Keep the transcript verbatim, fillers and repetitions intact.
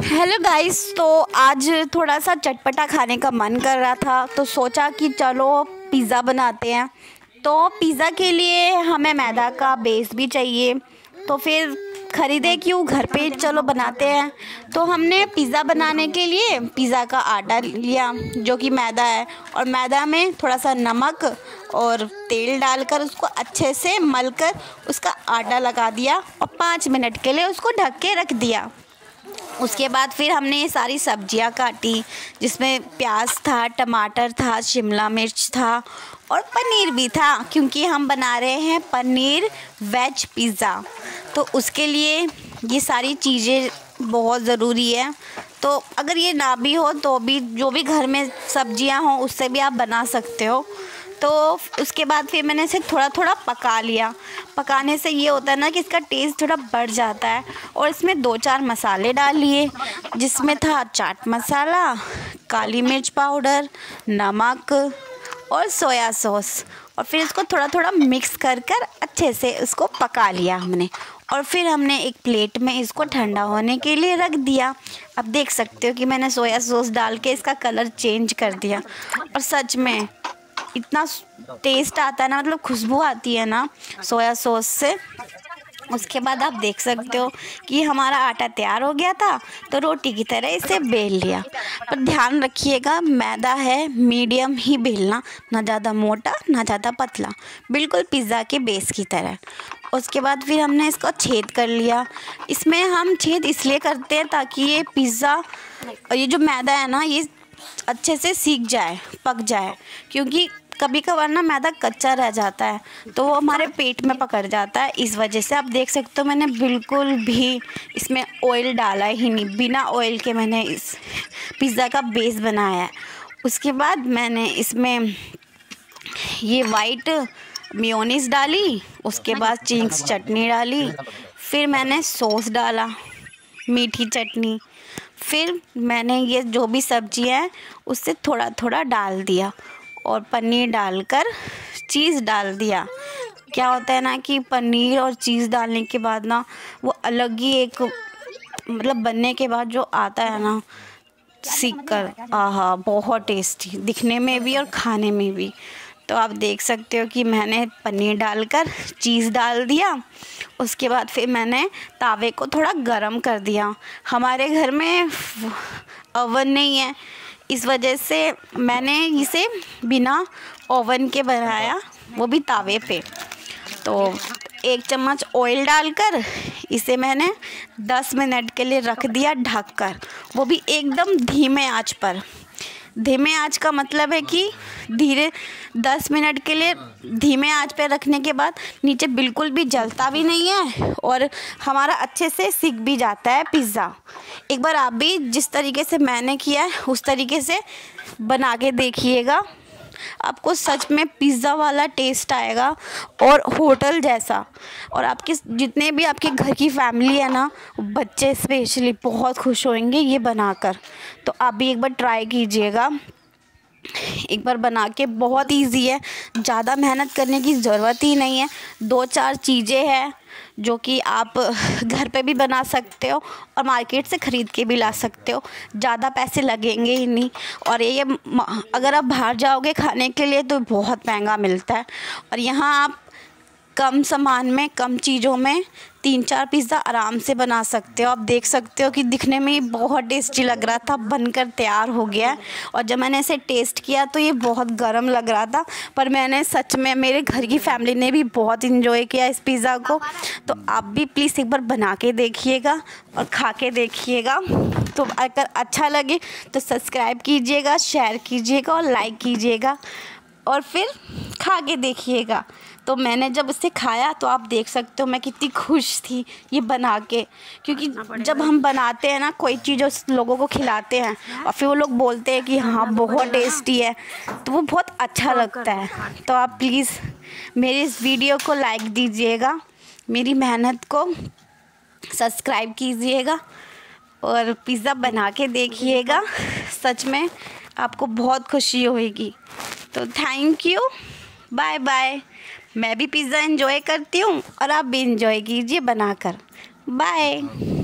Hello guys, तो आज थोड़ा सा चटपटा खाने का मन कर रहा था तो सोचा कि चलो पिज़्ज़ा बनाते हैं। तो पिज़्ज़ा के लिए हमें मैदा का बेस भी चाहिए, तो फिर ख़रीदे क्यों, घर पे चलो बनाते हैं। तो हमने पिज़्ज़ा बनाने के लिए पिज़्ज़ा का आटा लिया जो कि मैदा है, और मैदा में थोड़ा सा नमक और तेल डालकर उसको अच्छे से मलकर उसका आटा लगा दिया और पाँच मिनट के लिए उसको ढक के रख दिया। उसके बाद फिर हमने ये सारी सब्जियां काटी, जिसमें प्याज था, टमाटर था, शिमला मिर्च था और पनीर भी था, क्योंकि हम बना रहे हैं पनीर वेज पिज़्ज़ा। तो उसके लिए ये सारी चीज़ें बहुत ज़रूरी है। तो अगर ये ना भी हो तो भी जो भी घर में सब्जियां हों उससे भी आप बना सकते हो। तो उसके बाद फिर मैंने इसे थोड़ा थोड़ा पका लिया। पकाने से ये होता है ना कि इसका टेस्ट थोड़ा बढ़ जाता है। और इसमें दो चार मसाले डाल लिए, जिसमें था चाट मसाला, काली मिर्च पाउडर, नमक और सोया सॉस। और फिर इसको थोड़ा थोड़ा मिक्स कर कर अच्छे से इसको पका लिया हमने। और फिर हमने एक प्लेट में इसको ठंडा होने के लिए रख दिया। अब देख सकते हो कि मैंने सोया सॉस डाल के इसका कलर चेंज कर दिया, और सच में इतना टेस्ट आता है ना, मतलब खुशबू आती है ना सोया सॉस से। उसके बाद आप देख सकते हो कि हमारा आटा तैयार हो गया था, तो रोटी की तरह इसे बेल लिया। पर ध्यान रखिएगा, मैदा है मीडियम ही बेलना, ना ज़्यादा मोटा ना ज़्यादा पतला, बिल्कुल पिज़्ज़ा के बेस की तरह। उसके बाद फिर हमने इसको छेद कर लिया। इसमें हम छेद इसलिए करते हैं ताकि ये पिज़्ज़ा, ये जो मैदा है ना, ये अच्छे से सीख जाए, पक जाए। क्योंकि कभी कभार ना मैदा कच्चा रह जाता है तो वो हमारे पेट में पकड़ जाता है। इस वजह से आप देख सकते हो मैंने बिल्कुल भी इसमें ऑयल डाला ही नहीं, बिना ऑयल के मैंने इस पिज़्ज़ा का बेस बनाया है। उसके बाद मैंने इसमें ये वाइट मेयोनीज़ डाली, उसके बाद चिंग्स चटनी डाली, फिर मैंने सॉस डाला, मीठी चटनी, फिर मैंने ये जो भी सब्ज़ी है उससे थोड़ा थोड़ा डाल दिया और पनीर डालकर चीज़ डाल दिया। क्या होता है ना कि पनीर और चीज़ डालने के बाद ना वो अलग ही एक, मतलब बनने के बाद जो आता है ना सीख कर, आहा बहुत टेस्टी दिखने में भी और खाने में भी। तो आप देख सकते हो कि मैंने पनीर डालकर चीज़ डाल दिया। उसके बाद फिर मैंने तावे को थोड़ा गरम कर दिया। हमारे घर में ओवन नहीं है, इस वजह से मैंने इसे बिना ओवन के बनाया, वो भी तावे पे। तो एक चम्मच ऑयल डालकर इसे मैंने दस मिनट के लिए रख दिया ढककर, वो भी एकदम धीमे आंच पर। धीमे आंच का मतलब है कि धीरे दस मिनट के लिए धीमे आंच पे रखने के बाद नीचे बिल्कुल भी जलता भी नहीं है और हमारा अच्छे से सिक भी जाता है पिज़्ज़ा। एक बार आप भी जिस तरीके से मैंने किया है उस तरीके से बना के देखिएगा, आपको सच में पिज़्ज़ा वाला टेस्ट आएगा और होटल जैसा। और आपके जितने भी आपके घर की फैमिली है ना, बच्चे स्पेशली बहुत खुश होंगे ये बनाकर। तो आप भी एक बार ट्राई कीजिएगा, एक बार बना के। बहुत इजी है, ज़्यादा मेहनत करने की ज़रूरत ही नहीं है। दो चार चीज़ें हैं जो कि आप घर पे भी बना सकते हो और मार्केट से ख़रीद के भी ला सकते हो, ज़्यादा पैसे लगेंगे ही नहीं। और ये अगर आप बाहर जाओगे खाने के लिए तो बहुत महंगा मिलता है, और यहाँ आप कम सामान में, कम चीज़ों में तीन चार पिज़्ज़ा आराम से बना सकते हो। आप देख सकते हो कि दिखने में ही बहुत टेस्टी लग रहा था, बनकर तैयार हो गया है। और जब मैंने इसे टेस्ट किया तो ये बहुत गर्म लग रहा था, पर मैंने सच में, मेरे घर की फैमिली ने भी बहुत इन्जॉय किया इस पिज़्ज़ा को। तो आप भी प्लीज़ एक बार बना के देखिएगा और खा के देखिएगा। तो अगर अच्छा लगे तो सब्सक्राइब कीजिएगा, शेयर कीजिएगा और लाइक कीजिएगा, और फिर खा के देखिएगा। तो मैंने जब इसे खाया तो आप देख सकते हो मैं कितनी खुश थी ये बना के, क्योंकि जब हम बनाते हैं ना कोई चीज़ उस लोगों को खिलाते हैं और फिर वो लोग बोलते हैं कि हाँ बहुत टेस्टी है, तो वो बहुत अच्छा लगता है। तो आप प्लीज़ मेरी इस वीडियो को लाइक दीजिएगा, मेरी मेहनत को सब्सक्राइब कीजिएगा और पिज़्ज़ा बना के देखिएगा, सच में आपको बहुत खुशी होगी। तो थैंक यू, बाय बाय। मैं भी पिज़्ज़ा एंजॉय करती हूँ और आप भी एंजॉय कीजिए बनाकर। बाय।